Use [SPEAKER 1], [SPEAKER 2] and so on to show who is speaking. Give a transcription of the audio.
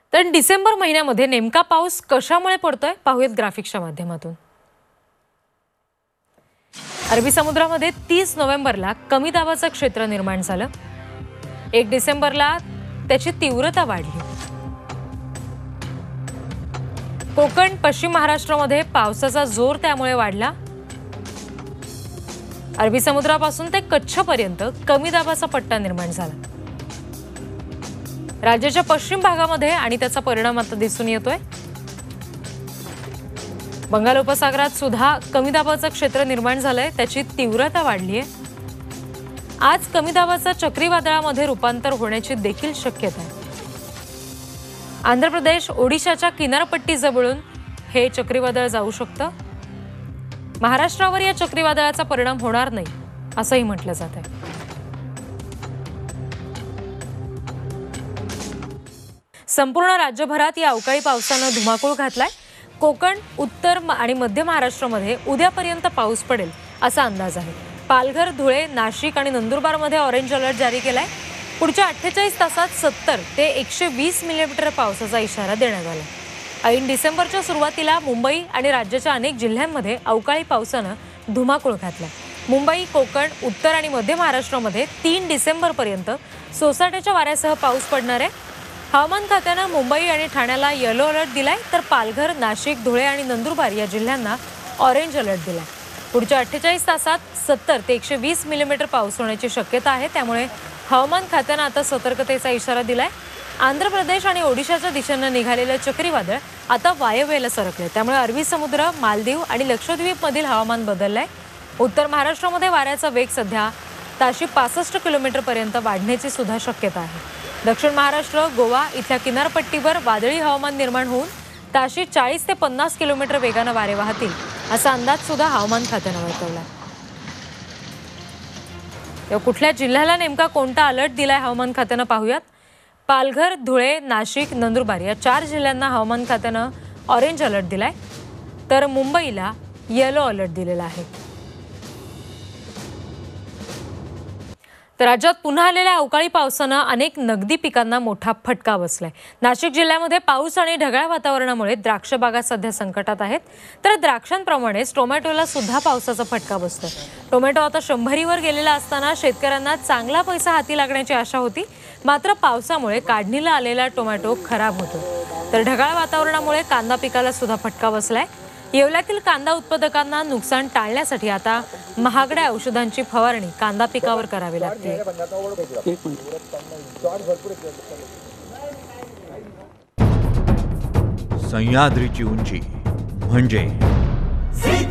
[SPEAKER 1] तर डिसेंबर महिन्यामध्ये नेमका पाऊस कशामुळे पडतोय पाहूयात ग्राफिक्सच्या माध्यमातून। अरबी समुद्रामध्ये 30 नोव्हेंबरला कमी दाबाचं क्षेत्र निर्माण झालं। 1 डिसेंबरला त्याची तीव्रता वाढली। कोकण पश्चिम महाराष्ट्रामध्ये पावसाचा जोर त्यामुळे वाढला। अरबी समुद्रापासून ते कच्छपर्यंत कमी दाबाचा पट्टा निर्माण झाला। राज्याच्या पश्चिम भागामध्ये आणि त्याचा परिणाम आता दिसून येतोय। बंगाल उपसागरात सुद्धा कमी दाबाचं क्षेत्र निर्माण झालंय, त्याची तीव्रता वाढली आहे। आज कमी दाबाचं चक्रीवादळामध्ये रूपांतर होण्याची देखील शक्यता आहे। आंध्र प्रदेश ओडिशाच्या किनारपट्टीजवळून हे चक्रीवादळ जाऊ शकतं। महाराष्ट्रावर या चक्रीवादळाचा परिणाम होणार नाही असंही म्हटलं जात आहे। संपूर्ण राज्यभरात या अवकाळी पावसानं धुमाकूळ घातलाय। कोकण, उत्तर आणि मध्य महाराष्ट्रामध्ये उद्यापर्यंत पाऊस पडेल असा अंदाज आहे। पालघर, धुळे, नाशिक आणि नंदुरबारमध्ये ऑरेंज अलर्ट जारी केलाय। पुढच्या 48 तासात 70 ते 120 मिलीमीटर पावसाचा इशारा देण्यात आला। ऐन डिसेंबरच्या सुरुवातीला मुंबई आणि राज्याच्या अनेक जिल्ह्यांमध्ये अवकाळी पावसानं धुमाकूळ घातला। मुंबई, कोकण, उत्तर आणि मध्य महाराष्ट्रामध्ये 3 डिसेंबरपर्यंत सोसाट्याच्या वाऱ्यासह पाऊस पडणार आहे। हवामान खात्यानं मुंबई आणि ठाण्याला येलो अलर्ट दिलाय, तर पालघर, नाशिक, धुळे आणि नंदुरबार या जिल्ह्यांना ऑरेंज अलर्ट दिलाय। पुढच्या 48 तासात 70 ते 120 मिलीमीटर पाऊस होण्याची शक्यता आहे। त्यामुळे हवामान खात्यानं आता सतर्कतेचा इशारा दिलाय। आंध्र प्रदेश आणि ओडिशाच्या दिशेनं निघालेलं चक्रीवादळ आता वायव्येला सरकले, त्यामुळे अरबी समुद्र, मालदीव आणि लक्षद्वीपमधील हवामान बदललंय। उत्तर महाराष्ट्रामध्ये वाऱ्याचा वेग सध्या ताशी 65 किलोमीटरपर्यंत वाढण्याची सुद्धा शक्यता आहे। दक्षिण महाराष्ट्र, गोवा इथल्या किनारपट्टीवर वादळी हवामान निर्माण होऊन ताशी 40 ते 50 किलोमीटर वेगानं वारे वाहतील असा अंदाज सुद्धा हवामान खात्यानं वर्तवला। कुठल्या जिल्ह्याला नेमका कोणता अलर्ट दिलाय हवामान खात्यानं पाहूयात। पालघर, धुळे, नाशिक, नंदुरबार या 4 जिल्ह्यांना हवामान खात्यानं ऑरेंज अलर्ट दिलाय, तर मुंबईला येलो अलर्ट दिलेला आहे। तर राज्यात पुन्हा आलेल्या अवकाळी पावसानं अनेक नगदी पिकांना मोठा फटका बसलाय। नाशिक जिल्ह्यामध्ये पाऊस आणि ढगाळ वातावरणामुळे द्राक्ष बागा सध्या संकटात आहेत, तर द्राक्षांप्रमाणेच टोमॅटोला सुद्धा पावसाचा फटका बसतोय। टोमॅटो आता 100वर गेलेला असताना शेतकऱ्यांना चांगला पैसा हाती लागण्याची आशा होती, मात्र पावसामुळे काढणीला आलेला टोमॅटो खराब होतो। तर ढगाळ वातावरणामुळे कांदा पिकाला सुद्धा फटका बसलाय। येवल्यातील कांदा उत्पादकांना नुकसान टाळण्यासाठी आता महागड्या औषधांची फवारणी कांदा पिकावर करावी लागते।
[SPEAKER 2] सह्याद्रीची उंची म्हणजे